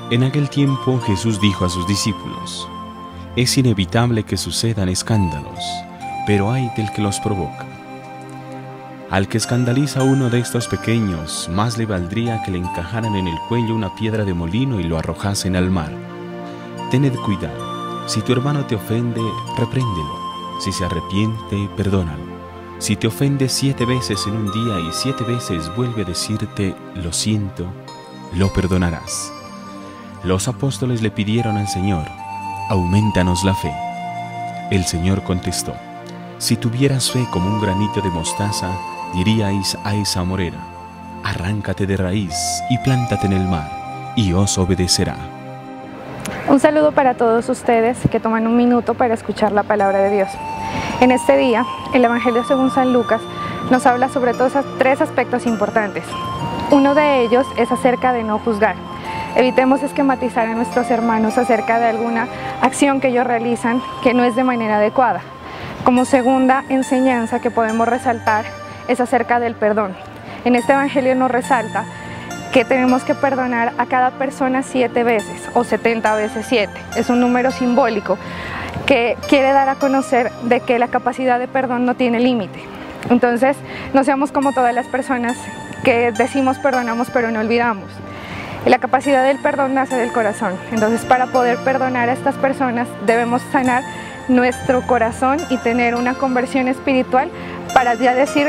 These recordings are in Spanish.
En aquel tiempo Jesús dijo a sus discípulos: es inevitable que sucedan escándalos, pero ay del que los provoca. Al que escandaliza a uno de estos pequeños, más le valdría que le encajaran en el cuello una piedra de molino y lo arrojasen al mar. Tened cuidado, si tu hermano te ofende, repréndelo, si se arrepiente, perdónalo. Si te ofende 7 veces en un día y 7 veces vuelve a decirte lo siento, lo perdonarás. Los apóstoles le pidieron al Señor: aumentanos la fe. El Señor contestó: si tuvieras fe como un granito de mostaza, diríais a esa morera: arráncate de raíz y plántate en el mar, y os obedecerá. Un saludo para todos ustedes que toman un minuto para escuchar la palabra de Dios. En este día, el Evangelio según San Lucas nos habla sobre todos 3 aspectos importantes. Uno de ellos es acerca de no juzgar. Evitemos esquematizar a nuestros hermanos acerca de alguna acción que ellos realizan que no es de manera adecuada. Como segunda enseñanza que podemos resaltar es acerca del perdón. En este Evangelio nos resalta que tenemos que perdonar a cada persona 7 veces o 70 veces 7. Es un número simbólico que quiere dar a conocer de que la capacidad de perdón no tiene límite. Entonces, no seamos como todas las personas que decimos perdonamos pero no olvidamos. La capacidad del perdón nace del corazón. Entonces, para poder perdonar a estas personas debemos sanar nuestro corazón y tener una conversión espiritual para ya decir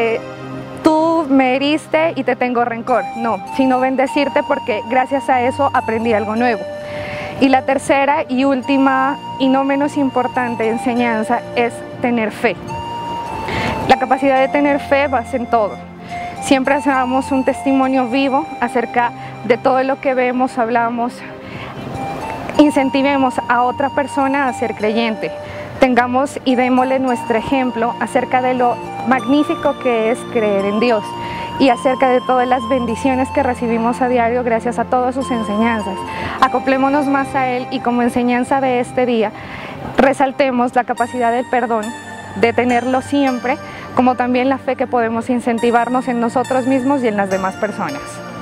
tú me heriste y te tengo rencor. No, sino bendecirte porque gracias a eso aprendí algo nuevo. Y la tercera y última y no menos importante enseñanza es tener fe. La capacidad de tener fe basa en todo. Siempre hacemos un testimonio vivo acerca de todo lo que vemos, hablamos, incentivemos a otra persona a ser creyente. Tengamos y démosle nuestro ejemplo acerca de lo magnífico que es creer en Dios y acerca de todas las bendiciones que recibimos a diario gracias a todas sus enseñanzas. Acoplémonos más a Él y como enseñanza de este día, resaltemos la capacidad del perdón, de tenerlo siempre, como también la fe que podemos incentivarnos en nosotros mismos y en las demás personas.